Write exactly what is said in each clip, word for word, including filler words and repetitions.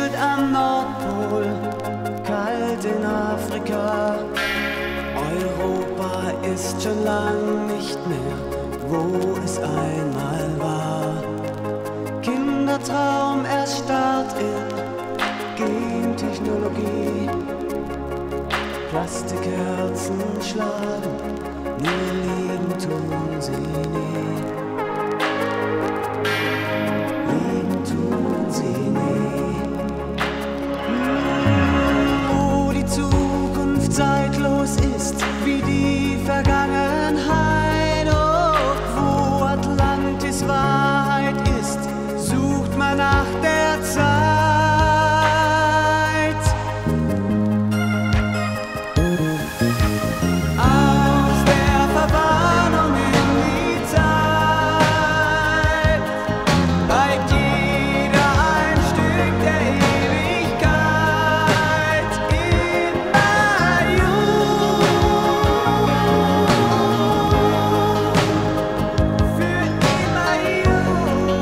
fröstelt am Nordpol, kalt in Afrika. Europa ist schon lang nicht mehr, wo es einmal war. Kindertraum erstarrt in Gentechnologie. Plastikherzen schlagen, nur lieben tun sie nie. Lieben tun sie nie. Wo die Zukunft zeitlos ist, wie die Vergangenheit, oh, wo Atlantis Wahrheit ist, sucht man nach der Zeit. Aus der Verwarnung in die Zeit reicht jeder ein Stück der Ewigkeit. Immer jung, für immer jung.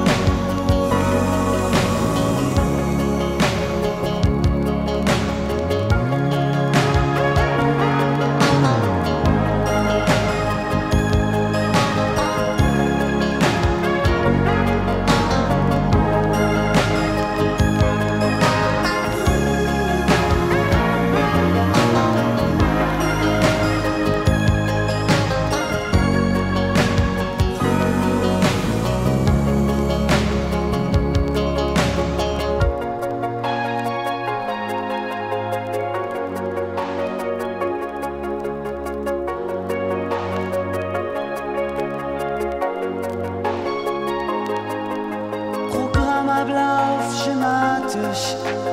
Programmablauf schematisch